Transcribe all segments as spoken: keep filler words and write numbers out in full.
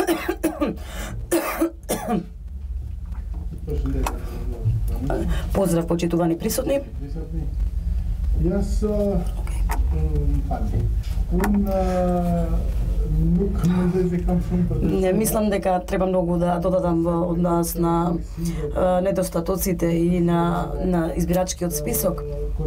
Поздрав, почитувани присутни. Јас Не мислам дека треба многу да додадам од нас на недостатоците и на на избирачкиот список,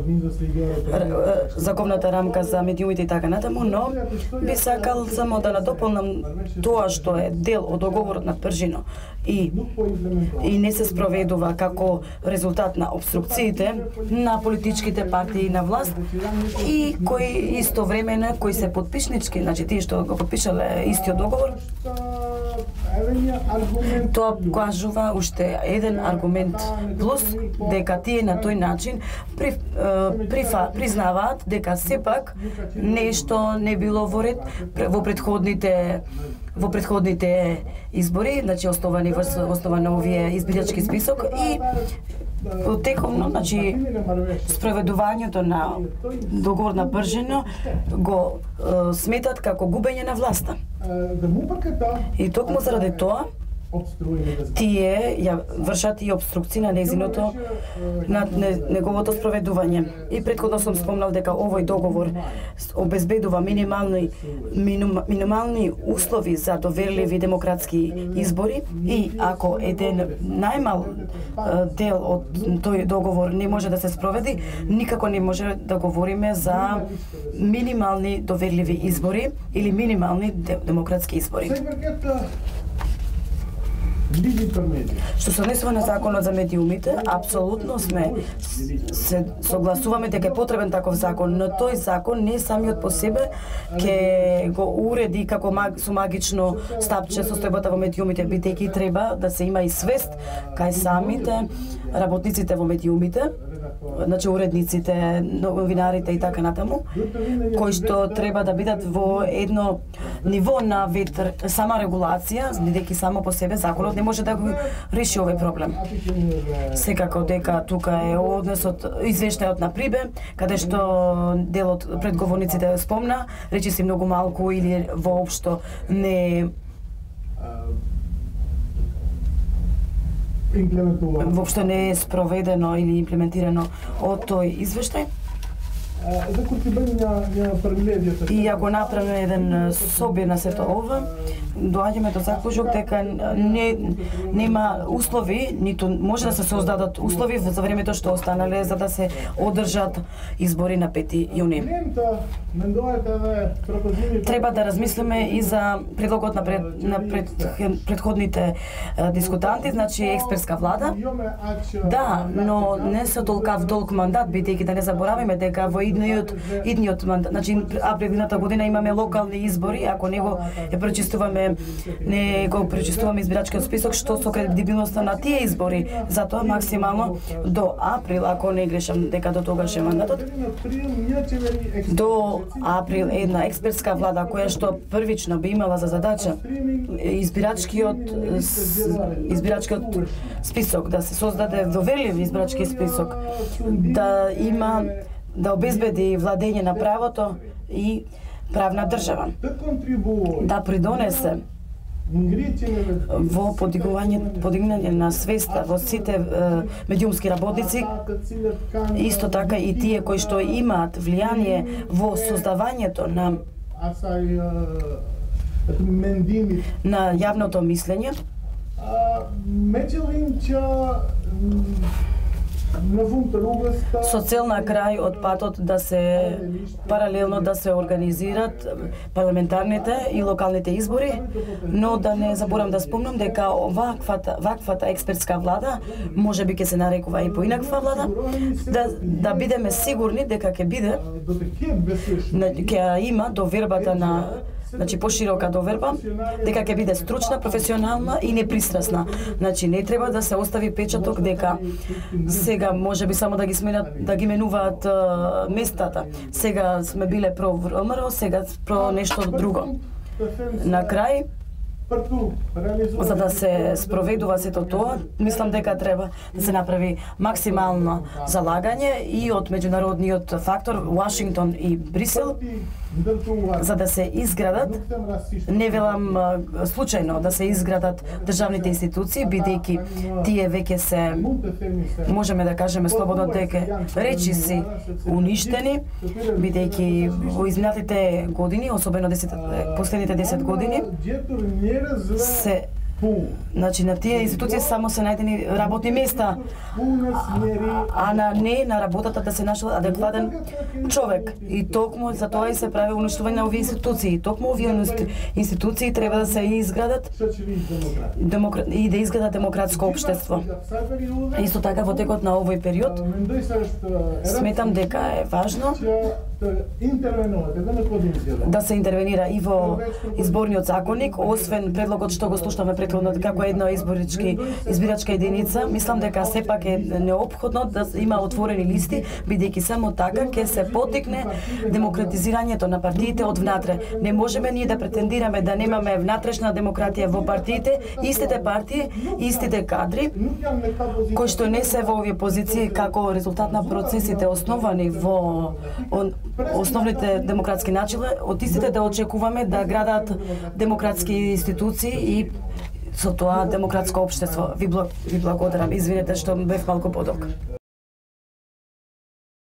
законната рамка за медиумите и така натаму, но би сакал само да надополнам тоа што е дел од договорот на Пржино и и не се спроведува како резултат на обструкциите на политичките партии на власт и кои истовремено кои се подпишнички, значи тие што го подпишале истиот договор. Тоа кажува уште еден аргумент плюс дека тие на тој начин при, прифа, признаваат дека сепак нешто не било во ред во предходните во предходните избори, значи основани во основа на овие избирачки список и текомно, значи спроведувањето на договор на Пржино го е, сметат како губење на власта. И токму заради тоа тие ја вршат и обструкции на незиното на неговото спроведување. И претходно сум спомнал дека овој договор обезбедува минимални минимални услови за доверливи демократски избори и ако еден најмал дел од тој договор не може да се спроведи, никако не може да говориме за минимални доверливи избори или минимални демократски избори. Што се однесува на законот за медиумите, апсолутно сме се согласуваме дека е потребен таков закон, но тој закон не самиот по себе ќе го уреди како маг, со магично стапче состојбата во медиумите, бидејќи треба да се има и свест кај самите работниците во медиумите, значи уредниците, новинарите и така натаму, кои што треба да бидат во едно ниво на ветер, сама регулација, бидејќи само по себе законот не може да го реши овој проблем. Секако дека тука е однесот извештајот на Прибе, каде што делот предговорниците спомна, речи си многу малку или воопшто не воопшто не е спроведено или имплементирано од тој извештај. И ако направиме еден собир на сето ова, доаѓаме до заклучок дека не нема услови, ниту може да се создадат услови за времето што останале за да се одржат избори на пети јуни. Треба да размислиме и за предлогот на, пред, на пред, предходните дискутанти, значи експертска влада. Да, но не се толкав долг мандат, бидејќи да не забораваме дека во идниот идниот мандат, значи априлната година имаме локални избори, ако не го е пречистуваме не го пречистуваме избирачкиот список, што со кредибилноста на тие избори, затоа максимално до април, ако не грешам дека до тогаш е мандатот, до април една експертска влада која што првично би имала за задача избирачкиот избирачкиот список да се создаде доверлив избирачки список, да има да обезбеди владење на правото и правна држава, да придонесе во подигување подигнање на свеста во сите е, медиумски работници, исто така и тие кои што имаат влијание во создавањето на на јавното мислење. Со цел на крај од патот да се паралелно да се организират парламентарните и локалните избори, но да не заборам да спомнам дека ваквата ваквата експертска влада можеби ќе се нарекува и поинаква влада, да да бидеме сигурни дека ќе биде ќе има довербата на значи поширока доверба, дека ќе биде стручна, професионална и непристрасна. Значи не треба да се остави печаток дека сега можеби само да ги сменат, да ги менуваат uh, местата. Сега сме биле про ВМРО, сега про нешто друго. На крај, за да се спроведува сето тоа, мислам дека треба да се направи максимално залагање и од меѓународниот фактор Вашингтон и Брисел за да се изградат, не велам случајно да се изградат државните институции, бидејќи тие веќе се, можеме да кажеме слободно дека речиси уништени, бидејќи во изминатите години, особено десет, последните десет години, се Значи на тие институции само се најдени работни места, а на не на работата да се нашол адекватен човек. И токму за тоа и се прави уништување на овие институции. Токму овие институции треба да се изградат демокра... и да изградат демократско општество. Исто така во текот на овој период сметам дека е важно да се интервенира и во изборниот законник, освен предлогот што го слушнавме претходно како една изборички избирачка единица. Мислам дека сепак е неопходно да има отворени листи, бидејќи само така ќе се потикне демократизирањето на партиите од внатре. Не можеме ние да претендираме да немаме внатрешна демократија во партиите, истите партии, истите кадри кои што не се во овие позиции како резултат на процесите основани во основните демократски начина, од истите да очекуваме да градат демократски институции и со тоа демократско општество. Ви благодарам, извинете што бев малку подолг.